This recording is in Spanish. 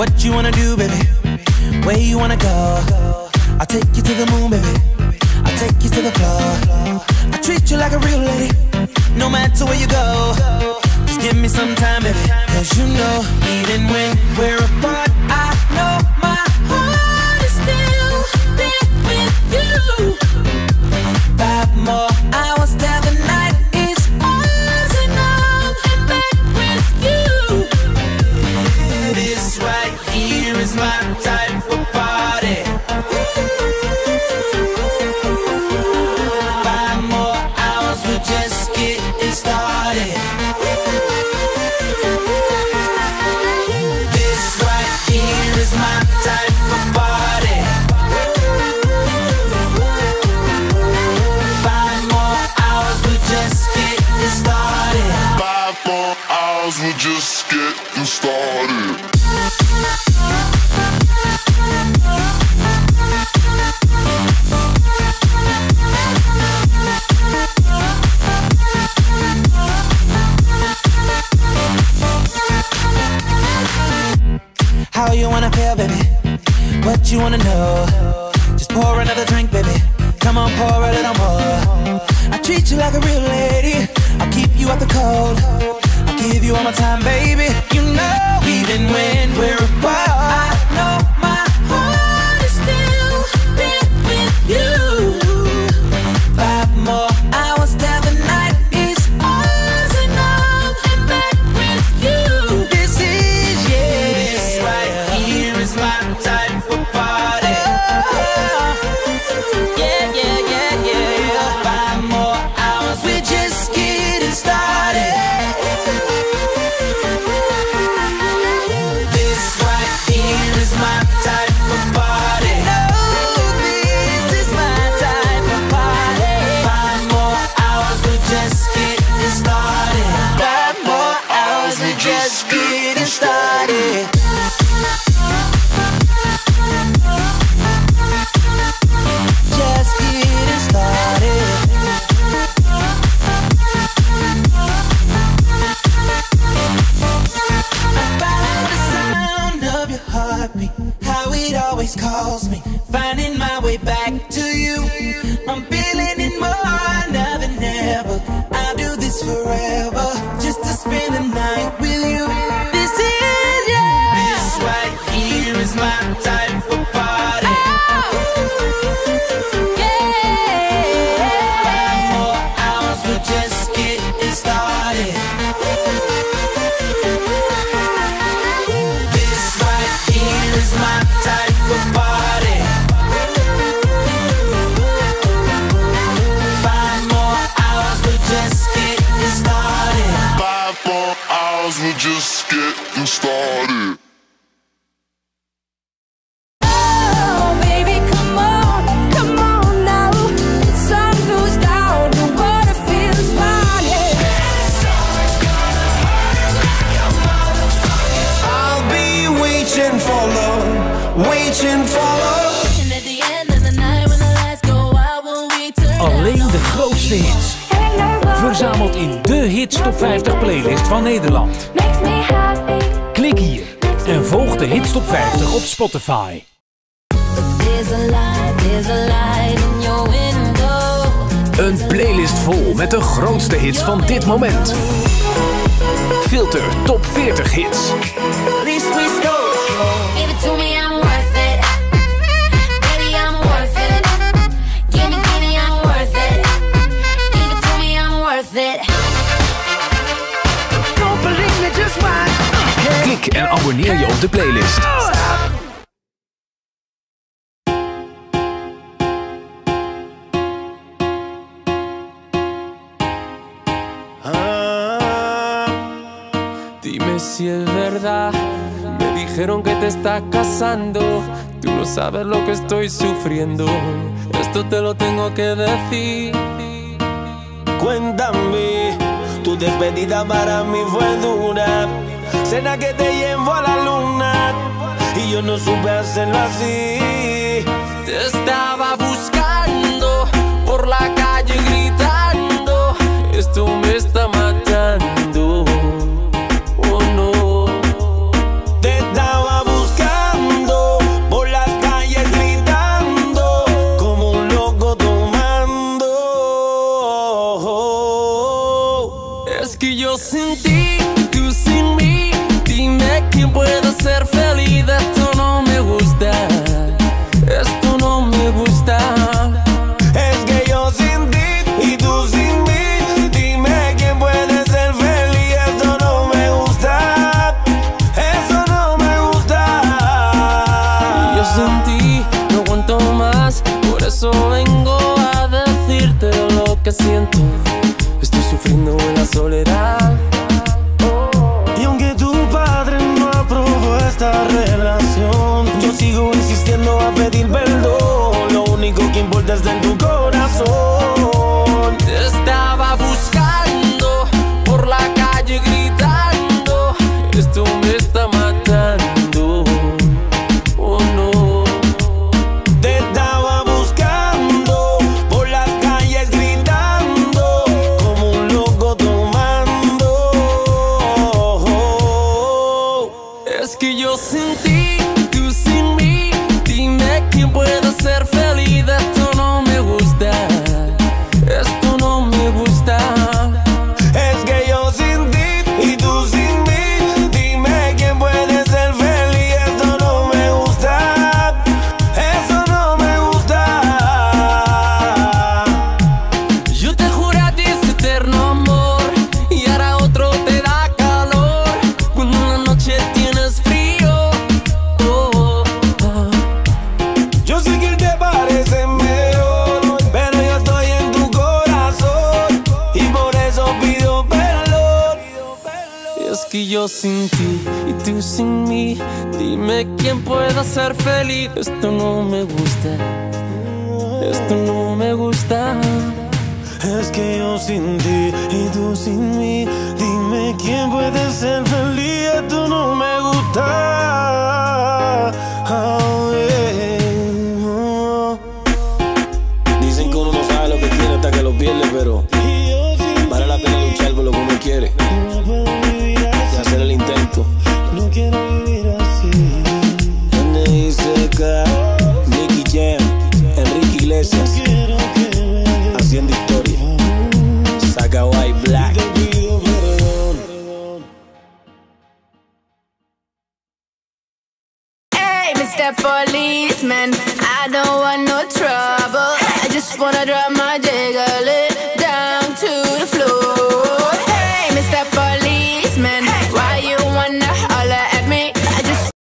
What you wanna do, baby? Where you wanna go? I'll take you to the moon, baby. I'll take you to the floor. I treat you like a real lady, no matter where you go. Just give me some time, baby. Cause you know, even when we're apart, I know my heart is still there with you. 5 more hours till the night is ours, and I'm back with you. This right here is my type of party. 5 more hours, we're just getting started. This right here is my type of party. 5 more hours, we're just getting started. 5 more hours, we're just getting started. How you wanna feel, baby? What you wanna know? Just pour another drink, baby. Come on, pour a little more. I treat you like a real lady. I'll keep you out the cold. I'll give you all my time, baby. You know, even when we're apart, I know my heart is still there with you. 5 more hours till the night is ours, and I'm back with you. This is, yeah, this right here is my type of party. Yeah, yeah, yeah, yeah. 5 more hours, we're just getting started. This right here is my type of party. No, this is my type of party. 5 more hours, we're just getting started. 5 more hours, we're just getting started. Just getting started. I follow the sound of your heartbeat, how it always calls me, finding my way back to you. I'm feeling it more now than ever. I'll do this forever, just to spend the night with you. This is, yeah, this right here is my type of party. Yeah. 5 more hours, we're just getting started. This right here is my type of party. 5 more hours, we're just getting started. 5 more hours, we're just getting started. Oh, baby, come on now. Sun goes down, the water feels fine. I'll be waiting for love, waiting for love. And at the end of the night, when the lights go out, will we turn Alleen de grootste hits. Verzameld in de Hits Top 50 playlist van Nederland. makes me happy. Klik hier en volg de Hits Top 50 op Spotify. There's a light in your window. Een playlist vol met de grootste hits van dit moment. Filter Top 40 Hits. Least we go. Give it to me, I'm worth it. Baby, I'm worth it. Give me, I'm worth it. Give it to me, I'm worth it. Don't believe me, just watch. Klik en abonneer je op de playlist. Dime si es verdad, me dijeron que te estás casando. Tú no sabes lo que estoy sufriendo, esto te lo tengo que decir. Cuéntame, tu despedida para mí fue dura. Cena que te llevo a la luna y yo no supe hacerlo así. Te estaba buscando por la calle gritando, esto me está matando. Oh no. Te estaba buscando eso vengo a decirte lo que siento. Estoy sufriendo en la soledad. Y aunque tu padre no aprobó esta relación, yo sigo insistiendo a pedir perdón. Lo único que importa está en tu corazón. Te estaba buscando por la calle gritando, esto me está matando. Oh no. Te estaba buscando por las calles gritando, como un loco tomando. Es que yo sin ti, tú sin mí, dime quién puede ser feliz. Esto no me gusta, esto no me gusta. Es que yo sin ti y tú sin mí, dime quién puede ser feliz. Esto no me gusta, eso no me gusta. Yo te juré a ti ese eterno amor y ahora otro te da calor cuando en la noche tienes frío. Oh, oh. Yo sé que él te parece mejor, pero yo estoy en tu corazón y por eso pido perdón. Es que yo sin ti y tú sin mí, dime quién pueda ser feliz. Esto no me gusta, esto no me gusta. Es que yo sin ti y tú sin mí, dime quién puede ser feliz. Esto no me gusta. Oh, yeah. Oh. Dicen que uno no sabe lo que tiene hasta que lo pierde, pero vale la pena luchar por lo que uno quiere y hacer el intento. No quiero vivir así. N.I.C.K, Nicky Jam, Enrique Iglesias, haciendo historia. Saca White Black. Hey, Mr. Policeman, I don't want no trouble. I just wanna drop my jigger.